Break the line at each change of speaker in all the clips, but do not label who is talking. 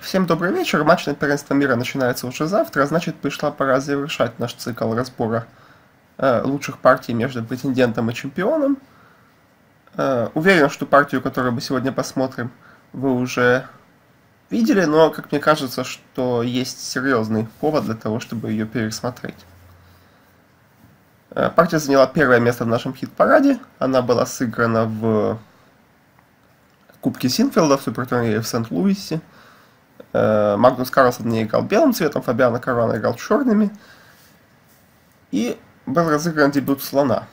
Всем добрый вечер. Матч на первенство мира начинается уже завтра, значит пришла пора завершать наш цикл разбора лучших партий между претендентом и чемпионом. Уверен, что партию, которую мы сегодня посмотрим, вы уже видели, но, как мне кажется, что есть серьезный повод для того, чтобы ее пересмотреть. Партия заняла первое место в нашем хит-параде. Она была сыграна в Кубке Синфилда в супертурнире в Сент-Луисе. Магнус Карлсон не играл белым цветом, Фабиано Каруана играл черными. И был разыгран дебют слона.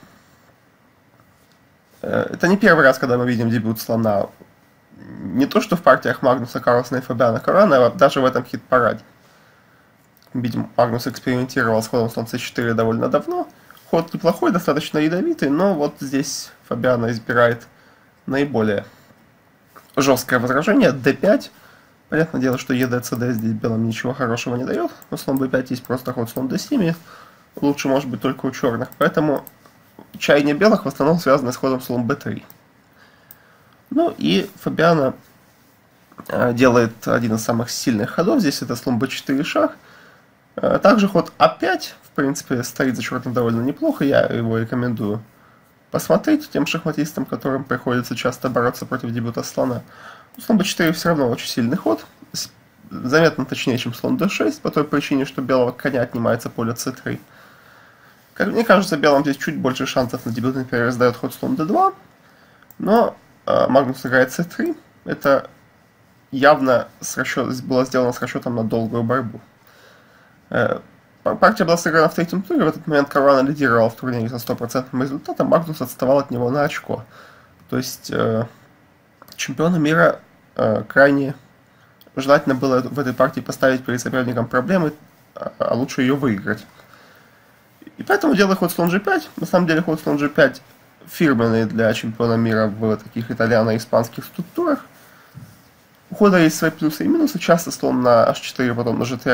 Это не первый раз, когда мы видим дебют слона. Не то, что в партиях Магнуса Карлсона и Фабиано Каруана, а даже в этом хит-параде. Видим, Магнус экспериментировал с ходом слон c4 довольно давно. Ход неплохой, достаточно ядовитый, но вот здесь Фабиано избирает наиболее жесткое возражение. d5. Понятное дело, что ЕД-ЦД здесь белым ничего хорошего не дает. Но слон b5 есть просто ход слон d7. Лучше может быть только у черных. Поэтому чаяние белых в основном связано с ходом слон b3. Ну и Фабиано делает один из самых сильных ходов. Здесь это слон b4 шах. Также ход а5, в принципе, стоит за черным довольно неплохо. Я его рекомендую посмотреть тем шахматистам, которым приходится часто бороться против дебюта слона. Слон b4 все равно очень сильный ход, заметно точнее, чем слон d6, по той причине, что белого коня отнимается поле c3. Как мне кажется, белым здесь чуть больше шансов на дебютный перевес дает ход слон d2, но Магнус играет c3, это явно было сделано с расчетом на долгую борьбу. Партия была сыграна в третьем туре, в этот момент Каруана лидировал в турнире со 100% результатом, Магнус отставал от него на очко. То есть чемпиону мира крайне желательно было в этой партии поставить перед соперником проблемы, а лучше ее выиграть. И поэтому делаю ход слон g5. На самом деле ход слон g5 фирменный для чемпиона мира в таких итальяно-испанских структурах. У хода есть свои плюсы и минусы. Часто слон на h4, потом на g3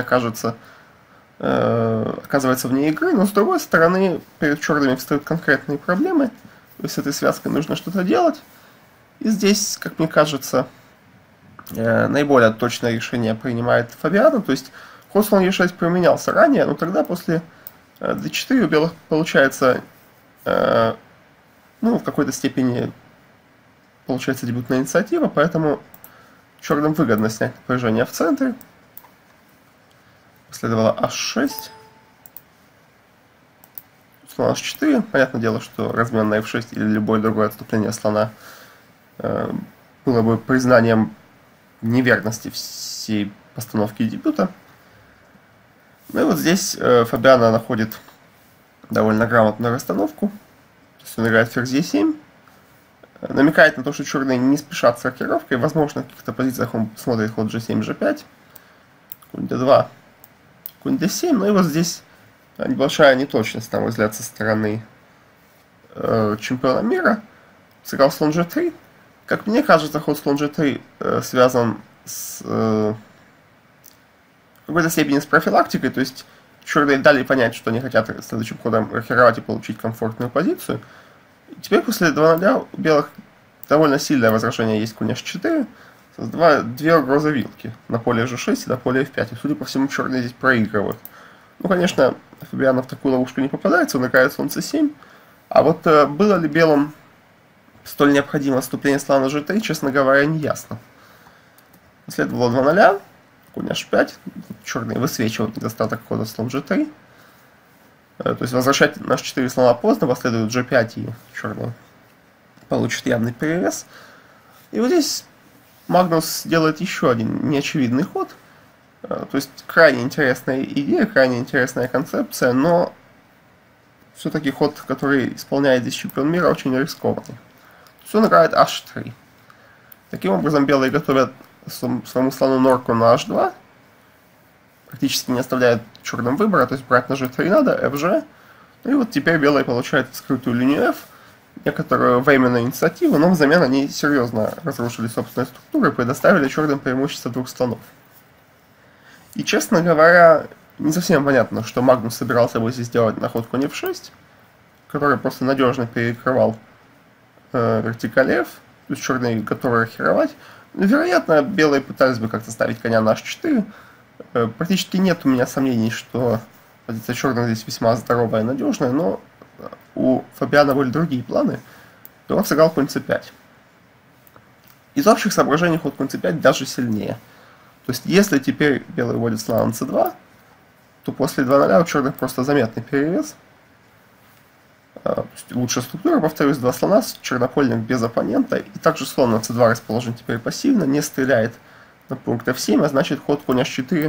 оказывается вне игры, но с другой стороны перед черными встают конкретные проблемы. То есть с этой связкой нужно что-то делать. И здесь, как мне кажется, наиболее точное решение принимает Фабиано. То есть ход слон e6 применялся ранее, но тогда после d4 у белых получается, в какой-то степени получается дебютная инициатива, поэтому черным выгодно снять напряжение в центре. Последовало h6. Слон h4. Понятное дело, что размен на f6 или любое другое отступление слона было бы признанием неверности всей постановки дебюта. Ну и вот здесь Фабиано находит довольно грамотную расстановку. То есть он играет ферзь e7. Намекает на то, что черные не спешат с рокировкой. Возможно, в каких-то позициях он смотрит ход g7, g5. Конь d2, конь d7. Ну и вот здесь небольшая неточность, на мой взгляд, со стороны чемпиона мира. Сыграл слон g3. Как мне кажется, ход слон g3 связан с в какой-то степени с профилактикой, то есть черные дали понять, что они хотят следующим ходом рокировать и получить комфортную позицию. И теперь после 2-0 у белых довольно сильное возражение есть конь h4, две угрозы вилки на поле g6 и на поле f5. И, судя по всему, черные здесь проигрывают. Ну, конечно, Фабиано в такую ловушку не попадается, он играет слон c7. А вот было ли белым столь необходимо отступление слона g3, честно говоря, не ясно. Следовало 2-0, конь h5, черные высвечивают недостаток хода слон g3. То есть возвращать на h4 слона поздно, последует g5 и черные получат явный перевес. И вот здесь Магнус делает еще один неочевидный ход. То есть крайне интересная идея, крайне интересная концепция, но все-таки ход, который исполняет здесь чемпион мира, очень рискованный. То есть он играет h3. Таким образом, белые готовят своему слону норку на h2. Практически не оставляют черным выбора, то есть брать на g3 надо, fg. Ну и вот теперь белые получают скрытую линию f, некоторую временную инициативу, но взамен они серьезно разрушили собственную структуру и предоставили черным преимущество двух слонов. И, честно говоря, не совсем понятно, что Магнус собирался бы здесь сделать на ход конь f6, который просто надежно перекрывал вертикаль f, то есть черные готовы рокировать. Вероятно, белые пытались бы как-то ставить коня на h4. Практически нет у меня сомнений, что позиция черных здесь весьма здоровая и надежная, но у Фабиана были другие планы, и он сыграл конь c5. Из общих соображений ход конь c5 даже сильнее. То есть, если теперь белый вводит слона на c2, то после 2-0 у черных просто заметный перевес. То есть лучшая структура, повторюсь, два слона, чернопольник без оппонента, и также слон на c2 расположен теперь пассивно, не стреляет на пункт f7, а значит ход конь h4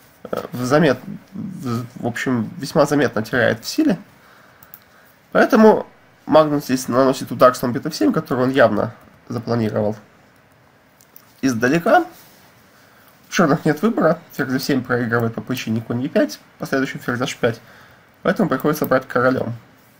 в общем, весьма заметно теряет в силе. Поэтому Магнус здесь наносит удар слон бьет f7, который он явно запланировал издалека. У черных нет выбора, ферзь f7 проигрывает по причине конь e5, последующий ферзь h5, поэтому приходится брать королем.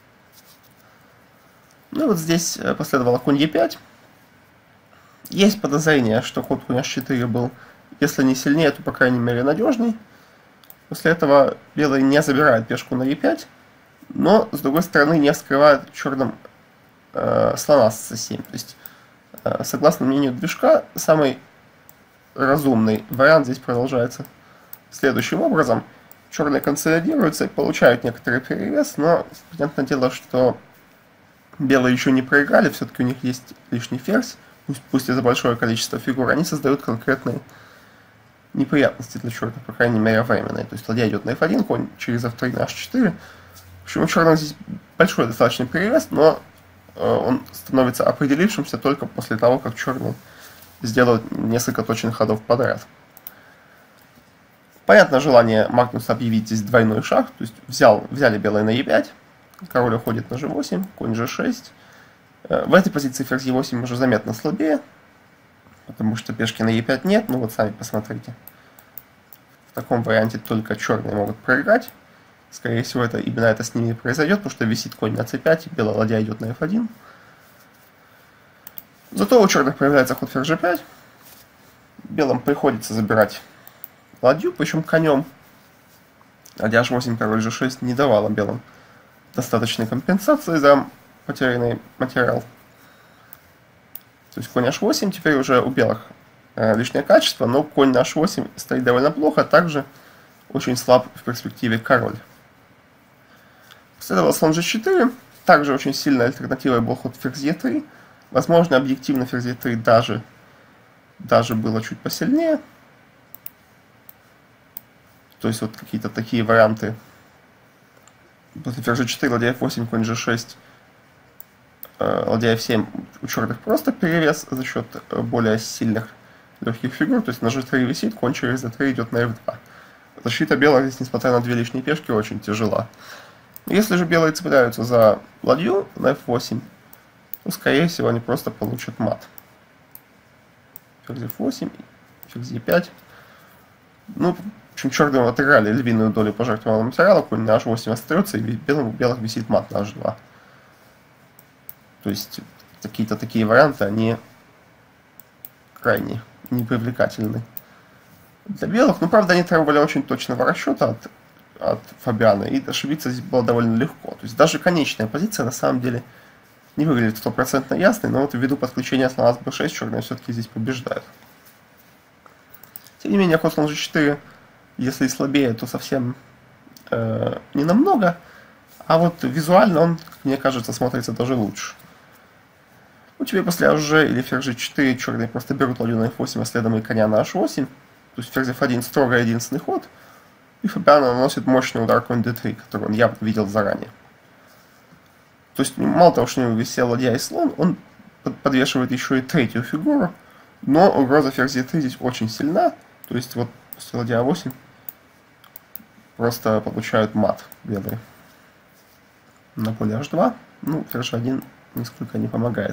Ну и вот здесь последовало конь e5. Есть подозрение, что ход конь h4 был, если не сильнее, то по крайней мере надежный. После этого белые не забирают пешку на e5, но с другой стороны не вскрывают черным слона с c7. То есть, согласно мнению движка, самый разумный вариант здесь продолжается следующим образом. Черные консолидируются и получают некоторый перевес, но понятное дело, что белые еще не проиграли, все-таки у них есть лишний ферзь, пусть и за большое количество фигур, они создают конкретные неприятности для черных, по крайней мере временные. То есть ладья идет на f1, конь через f3 на h4. В общем, у черных здесь большой достаточно перевес, но он становится определившимся только после того, как черные сделают несколько точных ходов подряд. Понятно желание Магнуса объявить здесь двойной шаг, то есть взяли белые на e5, король уходит на g8, конь g6. В этой позиции ферзь e8 уже заметно слабее, потому что пешки на e5 нет, ну вот сами посмотрите. В таком варианте только черные могут проиграть. Скорее всего, именно это с ними и произойдет, потому что висит конь на c5, и белая ладья идет на f1. Зато у черных появляется ход ферзь g5. Белым приходится забирать ладью, причем конем. Ладья h8, король g6 не давала белым достаточной компенсации за потерянный материал. То есть конь h8 теперь уже у белых лишнее качество, но конь на h8 стоит довольно плохо, а также очень слаб в перспективе король. Следовал слон g4, также очень сильной альтернативой был ход ферзь e3. Возможно, объективно ферзь e3 даже было чуть посильнее. То есть вот какие-то такие варианты. После ферзь g4, ладья f8, конь g6, ладья f7 у черных просто перевес за счет более сильных легких фигур. То есть на g3 висит, конь через d3 идет на f2. Защита белых здесь, несмотря на две лишние пешки, очень тяжела. Если же белые цепляются за ладью на f8, то, скорее всего, они просто получат мат. Ферзь f8, ферзь e5. Ну, в общем, черные отыграли львиную долю пожертвованного материала, конь на h8 остается, и у белых висит мат на h2. То есть, какие-то такие варианты, они крайне непривлекательны для белых. Но, правда, они требовали очень точного расчета от Фабиана, и ошибиться здесь было довольно легко. То есть, даже конечная позиция, на самом деле, не выглядит стопроцентно ясной, но вот ввиду подключения слона с b6 черные все-таки здесь побеждают. Тем не менее, ход слон g4, если и слабее, то совсем не намного, а вот визуально он, как мне кажется, смотрится даже лучше. Ну, теперь после hg или ферзь g4 черные просто берут ладью на f8, а следом и коня на h8. То есть ферзь f1 строго единственный ход, и Фабиан наносит мощный удар конь d3, который он явно видел заранее. То есть мало того, что у него висел ладья и слон, он подвешивает еще и третью фигуру, но угроза ферзь e3 здесь очень сильна. То есть вот после ладья a8 просто получают мат белые. На поле h2, ну, ферзь 1 нисколько не помогает.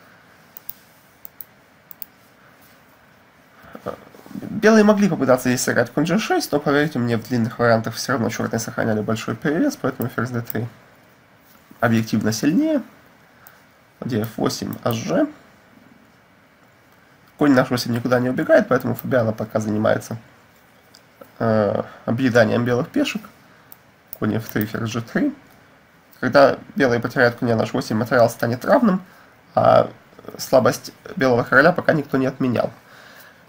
Белые могли попытаться здесь сыграть конь g6, но, поверьте мне, в длинных вариантах все равно черные сохраняли большой перевес, поэтому ферзь d3 объективно сильнее. Ладья f8, hg. Конь на h8 никуда не убегает, поэтому Фабиано пока занимается объеданием белых пешек. Конь f3, ферзь g3. Когда белые потеряют коня на h8, материал станет равным, а слабость белого короля пока никто не отменял.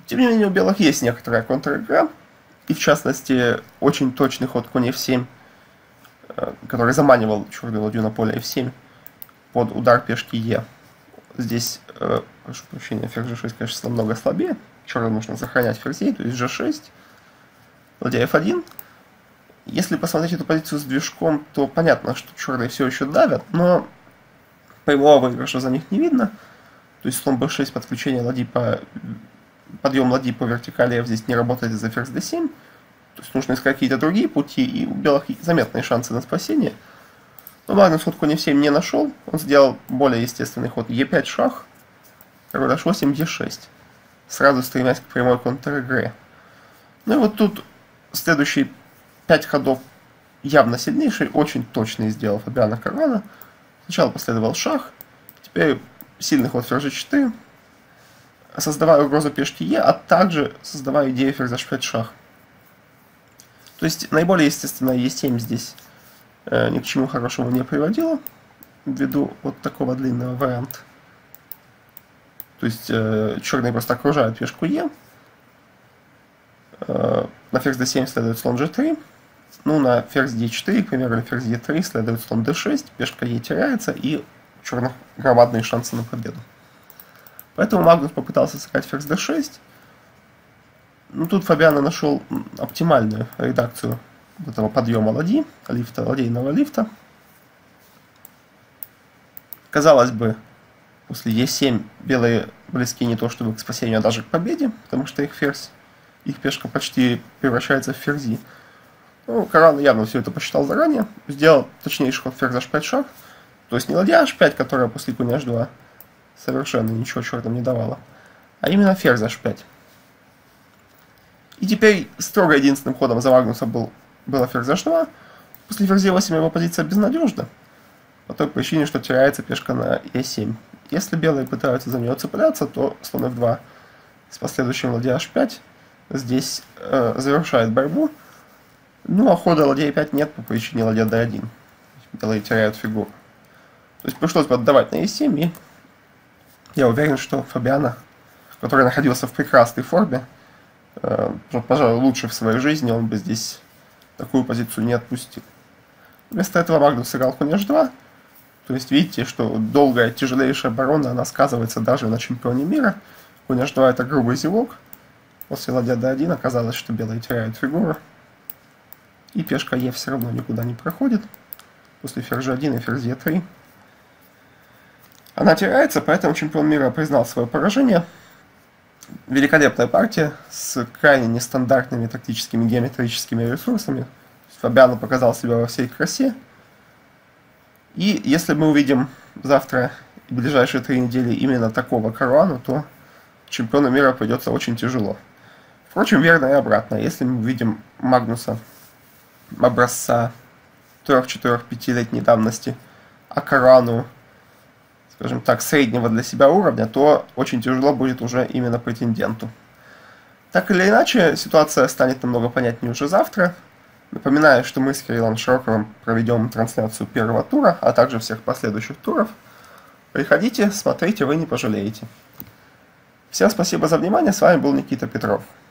Тем не менее, у белых есть некоторая контр-игра, и в частности, очень точный ход конь f7, который заманивал черную ладью на поле f7 под удар пешки e. Здесь, прошу прощения, ферзь g6, конечно, намного слабее. Черным нужно сохранять ферзей, то есть g6, ладья f1. Если посмотреть эту позицию с движком, то понятно, что черные все еще давят, но прямого выигрыша за них не видно. То есть слон b6, подключение ладьи по... подъем ладьи по вертикали f здесь не работает из-за ферзь d7. То есть нужно искать какие-то другие пути, и у белых заметные шансы на спасение. Но Магнус ход конь f7 не нашел. Он сделал более естественный ход e5 шах, король h8, e6. Сразу стремясь к прямой контр-игре. Ну и вот тут следующие 5 ходов явно сильнейший, очень точный сделал Фабиано Каруана. Сначала последовал шах, теперь сильный ход ферзь g4, создавая угрозу пешки e, а также создавая идею ферзь h5 шах. То есть наиболее естественно e7 здесь ни к чему хорошему не приводило, ввиду вот такого длинного варианта. То есть черные просто окружают пешку e. На ферзь d7 следует слон g3. Ну, на ферзь d4, к примеру, или ферзь e3 следует слон d6. Пешка e теряется, и у черных громадные шансы на победу. Поэтому Магнус попытался сыграть ферзь d6. Ну, тут Фабиано нашел оптимальную редакцию этого подъема ладьи, ладейного лифта. Казалось бы, после e7 белые близки не то чтобы к спасению, а даже к победе, потому что их пешка почти превращается в ферзи. Ну, Каруана явно все это посчитал заранее, сделал точнейший ход ферзь h5 шаг, то есть не ладья h5, которая после коня h2 совершенно ничего черным не давала, а именно ферзь h5. И теперь строго единственным ходом за Магнуса было ферзь h2. После ферзя 8 его позиция безнадежна, по той причине, что теряется пешка на e7. Если белые пытаются за нее цепляться, то слон f2 с последующим ладья h5 здесь завершает борьбу. Ну, а хода ладья e5 нет по причине ладья d1. Белые теряют фигуру. То есть пришлось бы отдавать на e7, и я уверен, что Фабиано, который находился в прекрасной форме, пожалуй, лучше в своей жизни, он бы здесь такую позицию не отпустил. Вместо этого Магнус сыграл конь h2. То есть видите, что долгая, тяжелейшая оборона, она сказывается даже на чемпионе мира. Конь h2 это грубый зевок. После ладья d1 оказалось, что белые теряют фигуру. И пешка e все равно никуда не проходит. После ферзь g1 и ферзь e3. Она теряется, поэтому чемпион мира признал свое поражение. Великолепная партия с крайне нестандартными тактическими геометрическими ресурсами. Фабиано показал себя во всей красе. И если мы увидим завтра и ближайшие 3 недели именно такого Каруану, то чемпиону мира придется очень тяжело. Впрочем, верно и обратно. Если мы увидим Магнуса образца 3-4-5-летней давности, а Каруану, скажем так, среднего для себя уровня, то очень тяжело будет уже именно претенденту. Так или иначе, ситуация станет намного понятнее уже завтра. Напоминаю, что мы с Кириллом Широковым проведем трансляцию первого тура, а также всех последующих туров. Приходите, смотрите, вы не пожалеете. Всем спасибо за внимание, с вами был Никита Петров.